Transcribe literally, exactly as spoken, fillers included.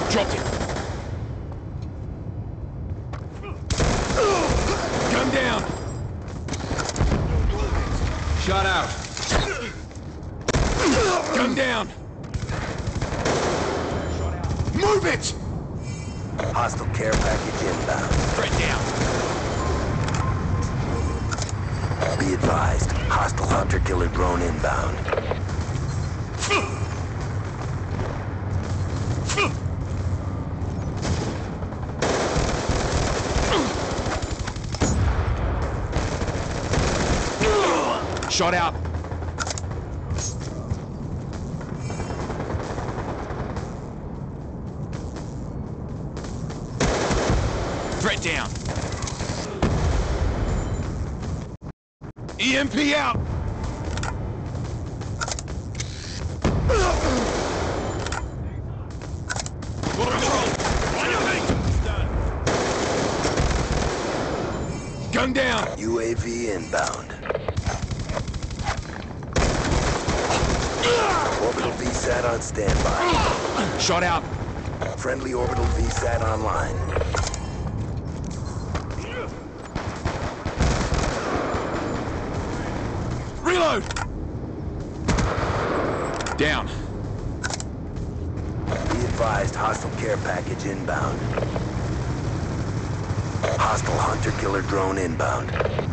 Dropped him. Gun down. Shot out. Gun down. Move it! Hostile care package inbound. Threat down. Be advised, hostile hunter-killer drone inbound. Shot out. Threat down. E M P out. Gun down. U A V inbound. Orbital V SAT on standby. Shot out. Friendly orbital V SAT online. Reload! Down. Be advised, hostile care package inbound. Hostile hunter-killer drone inbound.